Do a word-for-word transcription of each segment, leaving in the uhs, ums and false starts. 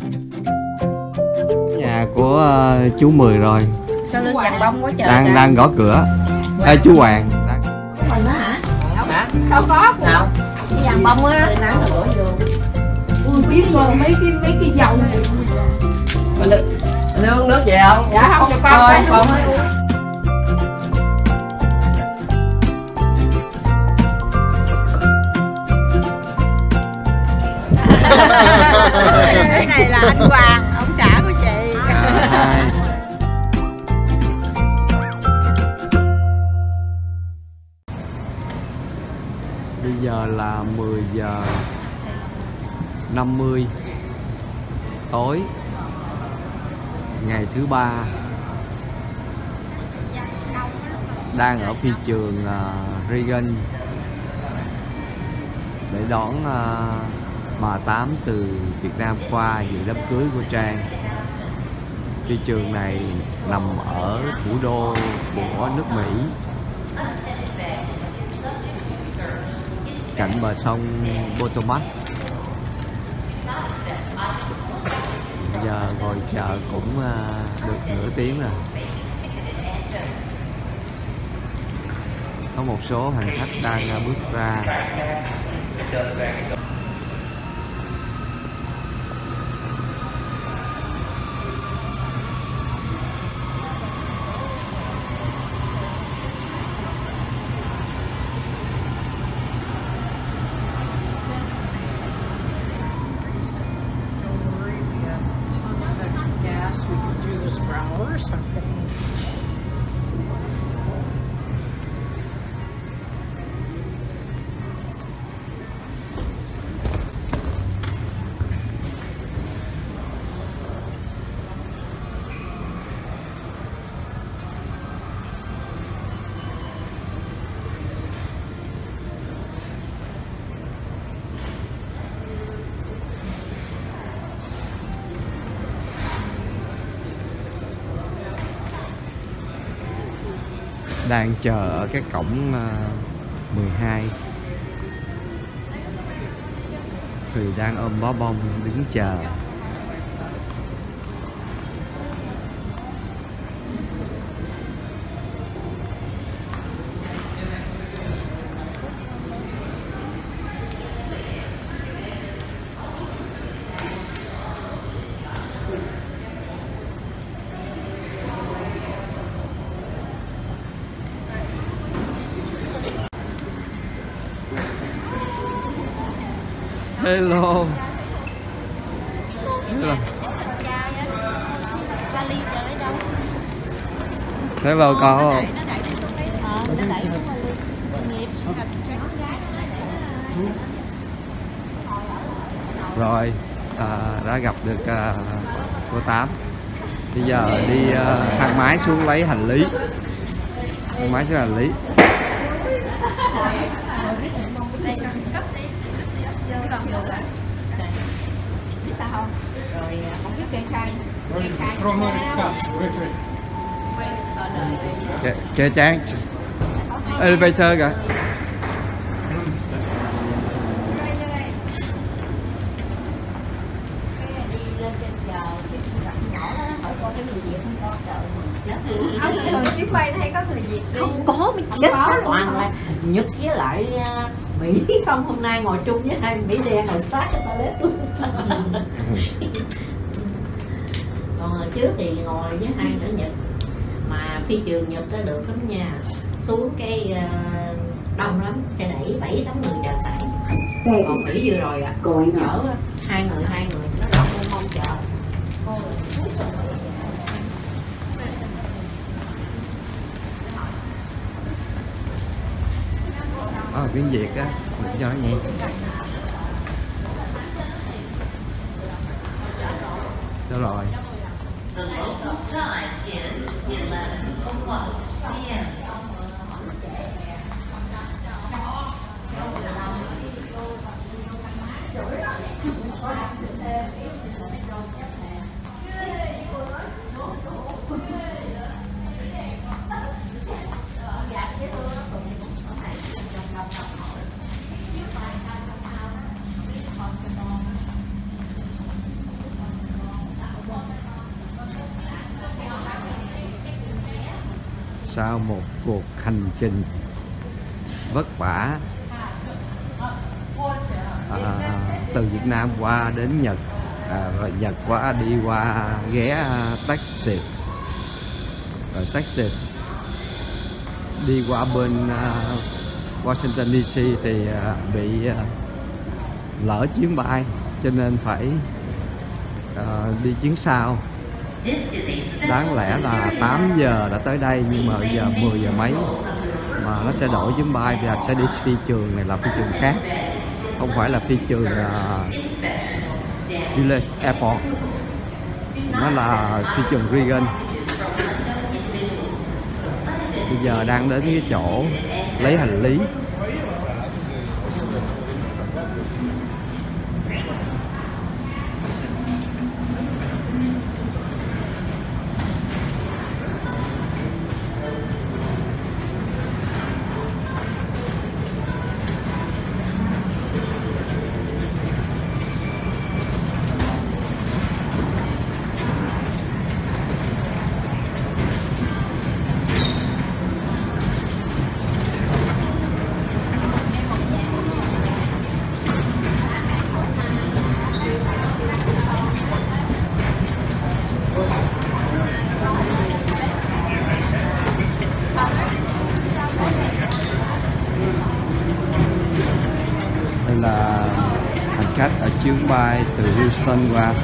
Nhà của uh, chú Mười rồi. Sao lưng vàng bông quá trời. Đang trời. đang gõ cửa. Ê, chú Hoàng. Đang... Mình đó hả? Hả? Đâu có. Nào. Cái vàng bông á. Nắng rồi đổ vô. Ui biết rồi mấy cái mấy cái dầu này. Anh uống nước về không? Dạ không cho con. Thôi con. Cái này là anh Hoàng, ông xã của chị. À, bây giờ là mười giờ năm mươi tối ngày thứ ba, đang ở phi trường uh, Reagan để đón uh, bà Tám từ Việt Nam qua dự đám cưới của Trang. Phi trường này nằm ở thủ đô của nước Mỹ, cạnh bờ sông Potomac. Giờ ngồi chờ cũng uh, được nửa tiếng rồi. Có một số hành khách đang uh, bước ra. Đang chờ ở cái cổng mười hai thì đang ôm bó bông đứng chờ. Hello. Hello. Hello con. Rồi à, đã gặp được à, cô Tám. Bây giờ đi à, thang máy xuống lấy hành lý. Thang máy xuống hành lý. Biết sao không? Rồi không biết kê khai. Kê khai. Kê, kê Trang. Elevator kìa. Không thường chuyến bay nó hay có người Việt đi. Không có mới chết, toàn là Nhật với lại uh, Mỹ không. Hôm nay ngồi chung với hai Mỹ đen ngồi sát cái toilet luôn. Còn hồi trước thì ngồi với hai nữ Nhật. Mà phi trường Nhật có được lắm nha. Xuống cái uh, đông lắm, sẽ đẩy bảy tám người chờ sẵn. Còn Mỹ vừa rồi ạ, à, chở hai người hai người nó đông không không chờ. Đó, tiếng Việt á, mình cho nó nghe. Đâu rồi? sau một cuộc hành trình vất vả à, từ Việt Nam qua đến Nhật, à, rồi Nhật qua đi qua ghé Texas, rồi Texas đi qua bên uh, Washington đê xê thì uh, bị uh, lỡ chuyến bay cho nên phải uh, đi chuyến sau. Đáng lẽ là tám giờ đã tới đây nhưng mà giờ mười giờ mấy mà nó sẽ đổi chuyến bay và sẽ đi phi trường này là phi trường khác, không phải là phi trường uh, Dulles Airport, nó là phi trường Reagan. Bây giờ đang đến cái chỗ lấy hành lý. Đây là hành khách ở chuyến bay từ Houston qua.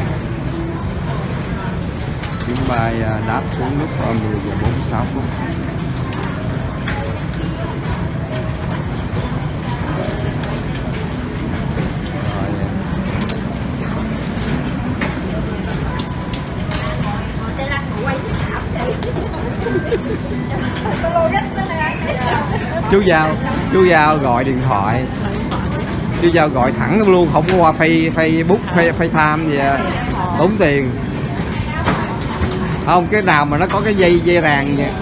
Chuyến bay đáp xuống lúc mười giờ bốn mươi sáu phút. Chú Giao, chú Giao gọi điện thoại, chú Giao gọi thẳng luôn, không có qua Facebook, FaceTime gì, tốn tiền. Không, cái nào mà nó có cái dây dây ràng vậy.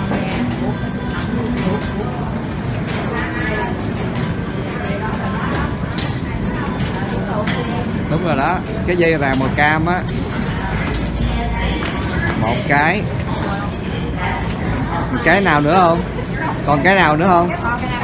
Đúng rồi đó, cái dây ràng màu cam á, một cái. Cái nào nữa không? Còn cái nào nữa không?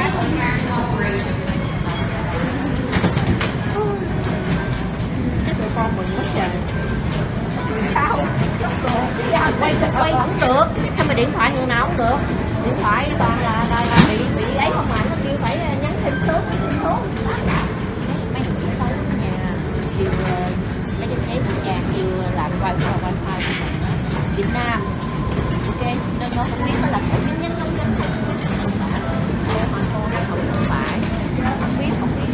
Quay quay cũng được, sao mà điện thoại người nào cũng được. Điện thoại toàn là là, là bị bị ấy không mà nó kêu phải nhắn thêm số, thêm số. Mấy người đi sâu ở nhà kêu mấy cái giấy ở nhà kêu làm wifi wifi của mình Việt Nam. Ok, nên nó không biết nó là phải nhắn nhắn nhắn nhắn. Cô mà cô nó không phải, không biết không biết.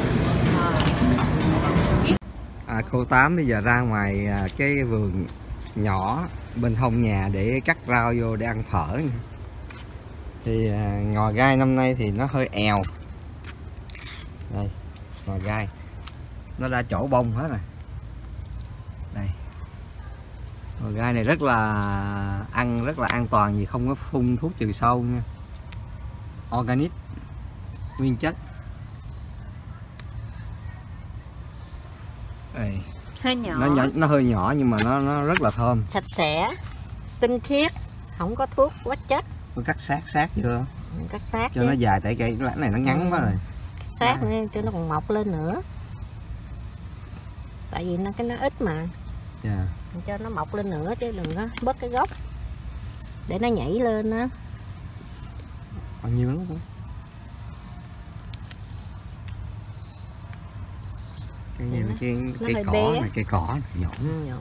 À, cô Tám bây giờ ra ngoài cái vườn nhỏ bên hông nhà để cắt rau vô để ăn phở. Thì à, ngò gai năm nay thì nó hơi èo. Đây, ngò gai nó đã trổ bông hết rồi. Đây, ngò gai này rất là ăn rất là an toàn, vì không có phun thuốc trừ sâu nha, organic, nguyên chất. Đây. Hơi nhỏ. Nó nhỏ, nó hơi nhỏ nhưng mà nó nó rất là thơm, sạch sẽ, tinh khiết, không có thuốc quá chất. Tôi cắt sát sát chưa? Cắt sát cho chứ. nó dài, tại cái lá này nó ngắn ừ. quá rồi. Sát à. Cho nó còn mọc lên nữa. Tại vì nó cái nó ít mà. Yeah. Cho nó mọc lên nữa chứ đừng có bớt cái gốc để nó nhảy lên á. Bao nhiêu lắm cũng. Cái này cái cây cỏ bé. Này cây cỏ nhổ. Nhổ.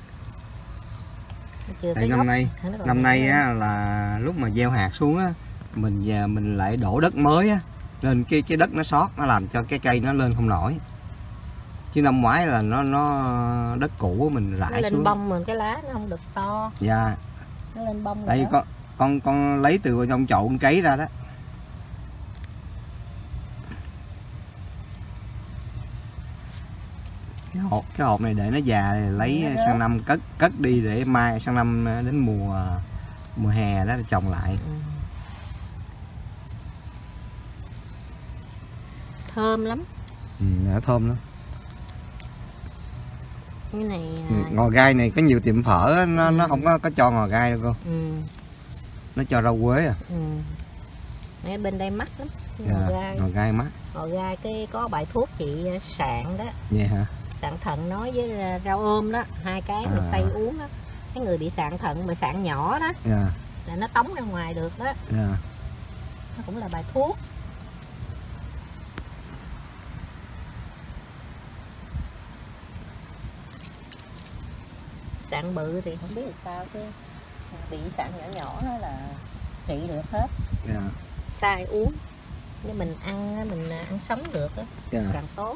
Tại năm nay năm nay á, là lúc mà gieo hạt xuống á, mình về mình lại đổ đất mới á, nên cái cái đất nó sót, nó làm cho cái cây nó lên không nổi. Chứ năm ngoái là nó nó đất cũ mình rải nó lên xuống. Bông mình cái lá nó không được to. Dạ. Nó lên bông. Đây con con con lấy từ trong chậu con cấy ra đó. Cái hộp cái hộp này để nó già lấy nó sang năm cất cất đi để mai sang năm đến mùa mùa hè đó trồng lại. Ừ. Thơm lắm. Ừ, nó thơm lắm. Cái này ngò gai này có nhiều tiệm phở nó ừ. nó không có có cho ngò gai đâu cô. Ừ. Nó cho rau quế à? Ừ. Ở bên đây mắc lắm. Dạ, Ngò gai. ngò gai mắc. Ngò gai cái có bài thuốc chị sạn đó. Vậy hả? Sạn thận nói với rau ôm đó, hai cái À. mà xay uống đó. Cái người bị sạn thận mà sạn nhỏ đó Dạ. là nó tống ra ngoài được đó. Dạ. Nó cũng là bài thuốc. Sạn bự thì không biết là sao chứ bị sạn nhỏ nhỏ đó là trị được hết. Dạ. Xay uống nếu mình ăn á, mình ăn sống được á, Dạ. càng tốt.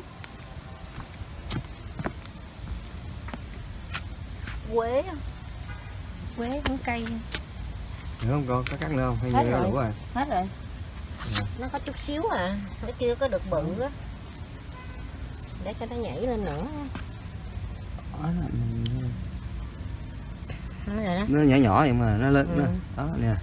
Quế không? Quế không cây Được không con? Có cắt nữa không? Hay Hết như rồi. đủ rồi? hết rồi. Dạ. Nó có chút xíu à, nó chưa có được bự á, để cho nó nhảy lên nữa. Đó là mình- Nó rồi đó. nó nhỏ nhỏ vậy mà nó lớn Ừ. đó. Đó nè.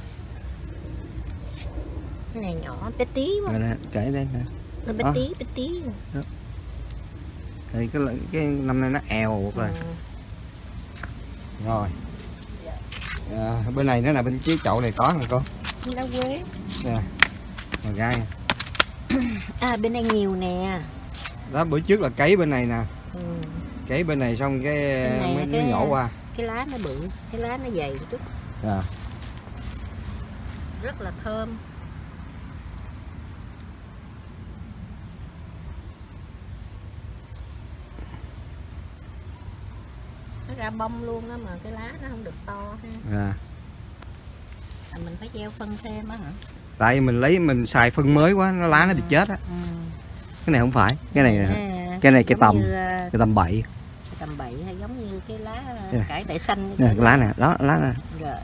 Cái này nhỏ bé tí quá. Rồi nè, kể đây nè. Nó bé Đó. tí bé tí rồi. Thì cái cái năm nay nó èo rồi. Ừ. Rồi. À, bên này nó là bên chiếc chậu này có nè con. Lá quế. Nè. Ngò gai. À bên đây nhiều nè. Đó bữa trước là cấy bên này nè. Ừ. Cấy bên này xong cái Bên này mới cái- nó nhỏ qua. Cái lá nó bự, cái lá nó dày một chút, Dạ. rất là thơm. Nó ra bông luôn á mà cái lá nó không được to ha. Dạ. À, mình phải gieo phân thêm á hả? Tại mình lấy mình xài phân mới quá, nó lá nó bị chết á. Ừ. Cái này không phải, cái này À, cái này cây giống tầm. như, à, cái tầm bậy. cây tầm bậy hay giống như cái lá à, Nè. cải tại xanh. Nè cái lá nè, đó lá nè. Rồi.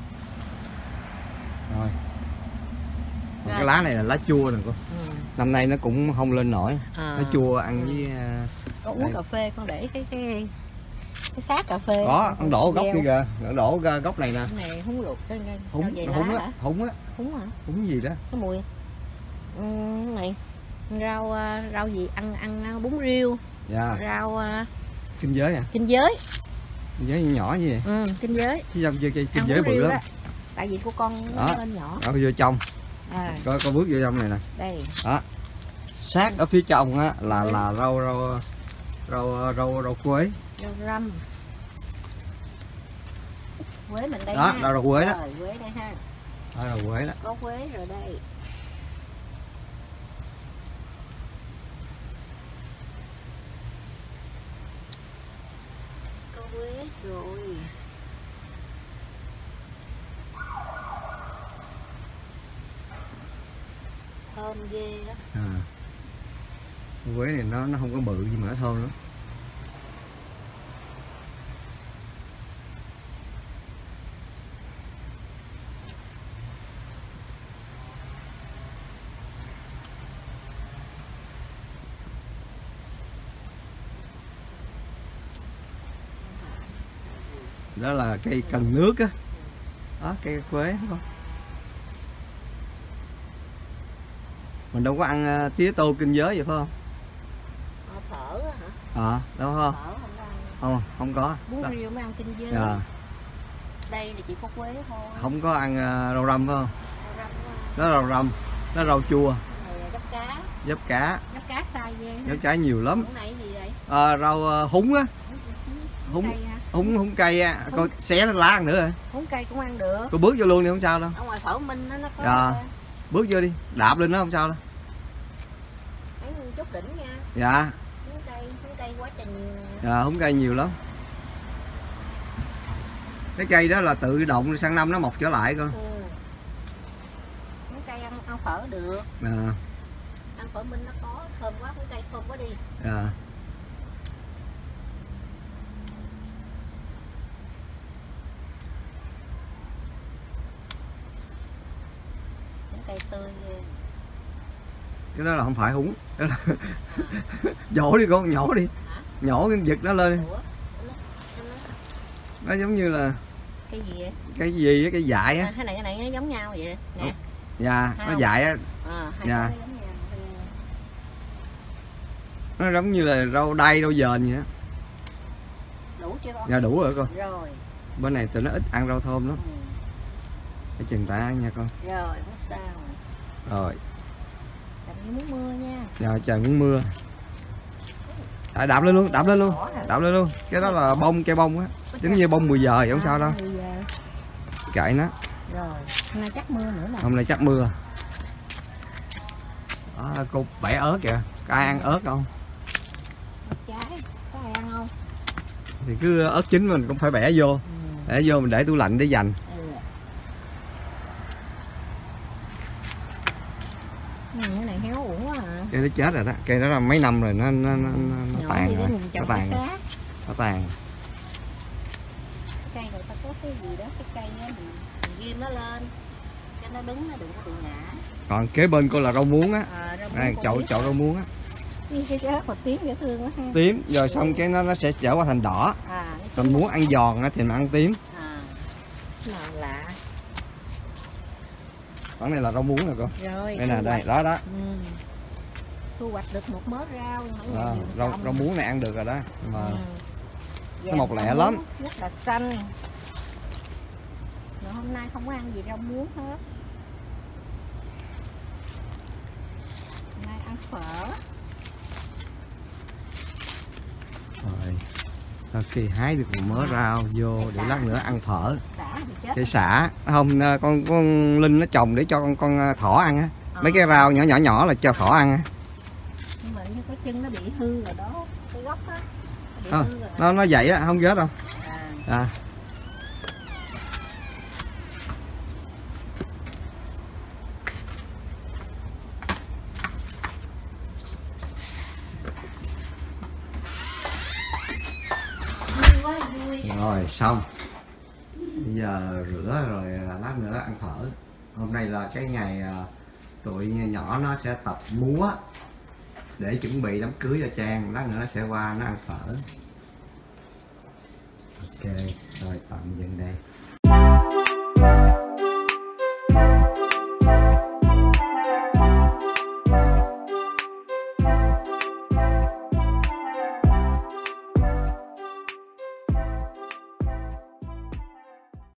Rồi. Còn Rồi. cái lá này là lá chua nè cô. Ừ. Năm nay nó cũng không lên nổi. À, Nó chua ăn với à, có uống đây. cà phê con để cái cái cái xác cà phê. có con đổ gốc gieo. kia kìa, nó đổ ra gốc này nè. Cái này húng luộc cái cái Húng, vậy nó lá húng hả? á, húng á, Húng hả? húng gì đó. Cái mùi. Ừ, cái này rau à, rau gì ăn ăn bún riêu, Dạ. rau à, Kinh giới à? kinh giới. Kinh giới nhỏ gì vậy? Ừ, kinh giới. Chứ dòng kia kinh Ăn giới bún bự riêu lắm. đó. Tại vì của con nó Đó. lên nhỏ. Ở vô trong, À, có có bước vô trong này nè. đây. Sát ở phía trong á là là rau rau rau rau rau quế. Rau răm. Quế mình đây Đó, ha. rau rau quế đó. Rồi, quế đây ha. Đó là quế đó. Có quế rồi đây. Có quế rồi. Thơm ghê đó. À. Quế này nó nó không có bự gì mà nó thơm lắm. Đó là cây cần nước á. Đó cây quế đúng không? Mình đâu có ăn uh, tía tô kinh giới vậy phải không? Ờ, phở á hả? À, đâu không? Phở không có ăn. Không, không có. Bún Đó. riêu mới ăn kinh giới. Dạ. Đây thì chỉ có quế thôi. Không có ăn uh, rau răm phải không? Rau răm quá. Đó rau răm, đó rau chua, Cái này là gấp cá. giáp cá, Gấp cá sai ghê. giáp cá nhiều lắm. Cái này gì vậy? À, rau uh, húng á, húng Cây hả? húng húng cây á, Húng. coi xé nó lá ăn nữa rồi. Húng cây cũng ăn được. Cô bước vô luôn đi không sao đâu. Ở ngoài Phở Minh nó nó có Dạ. Bước vô đi, đạp lên nó không sao đâu. mấy chút đỉnh nha. Dạ, Húng cây, húng cây quá trời nhiều nè. dạ húng cây nhiều lắm. Cái cây đó là tự động sang năm nó mọc trở lại con. Ừ. Húng cây ăn, ăn phở được. À, Ăn Phở Minh nó có thơm quá, húng cây thơm quá đi. dạ. Húng cây tươi ghê. Cái đó là không phải húng, đó là nhổ đi con, nhổ đi, Hả? nhổ cái giật nó lên. Ủa? Nó, nó, Nó giống như là cái gì vậy? cái gì á, cái dại á. À, cái này cái này nó giống nhau vậy nè. Dạ, Hai nó không? dại á, À, hai Dạ. cái nó giống nhau. nó giống như là rau đay rau dền vậy á. Đủ chưa con? Dạ đủ rồi con. Rồi. Bên này tụi nó ít ăn rau thơm lắm. Ừ. Cái chừng ta nha con. Rồi không sao. Rồi. Trời như muốn mưa nha. Rồi trời muốn mưa. À, đạp lên luôn, đạp lên luôn, đạp lên luôn. Cái đó là bông, cây bông á, giống như bông mười giờ vậy không sao đâu. Kệ nó. Rồi, hôm nay chắc mưa nữa nè. Hôm nay chắc mưa. Đó, cô bẻ ớt kìa, có ai ăn ớt không? Ớt trái, có ai ăn không? Thì cứ ớt chín mình cũng phải bẻ vô, Ừ. để vô mình để tủ lạnh để dành. Ừ. Ừ, cái này héo uổng quá hả? Cây nó chết rồi đó, cây đó là mấy năm rồi nó nó nó, nó, nó tàn rồi, nó tàn, rồi. nó tàn. Cây rồi ta có cái gì đó, cái cây á mình, mình ghim nó lên cho nó đứng, nó đừng có bị ngã. Còn kế bên cô là rau muống á, À, đây, chậu chậu rau muống á, cái cái mà tím dễ thương quá ha. tím rồi xong cái nó nó sẽ trở qua thành đỏ. À, Còn muốn ăn giòn á thì mà ăn tím. à, nào lạ. Còn này là rau muống nè cô. Rồi. Đây nè, đây, đó đó. Ừ. Thu hoạch được một mớ rau. À, rau rau muống này ăn được rồi đó, mà ừ. nó mọc lẹ lắm. Rất là xanh. Mà hôm nay không có ăn gì rau muống hết. Hôm nay ăn phở. Rồi. Sau khi hái được một mớ rau vô để lát nữa ăn phở. Xả thì chết. Cây xả không, con con Linh nó trồng để cho con con thỏ ăn á. À. Mấy cái rau nhỏ nhỏ nhỏ là cho thỏ ăn á. Nhưng mà cái chân nó bị hư rồi đó, cái gốc á. Nó, À, hư rồi. nó nó vậy á, không ghét đâu. À. À. Rồi xong. Bây giờ rửa rồi lát nữa ăn phở. Hôm nay là cái ngày tụi nhỏ nó sẽ tập múa để chuẩn bị đám cưới cho Trang, lát nữa nó sẽ qua nó ăn phở. Ok.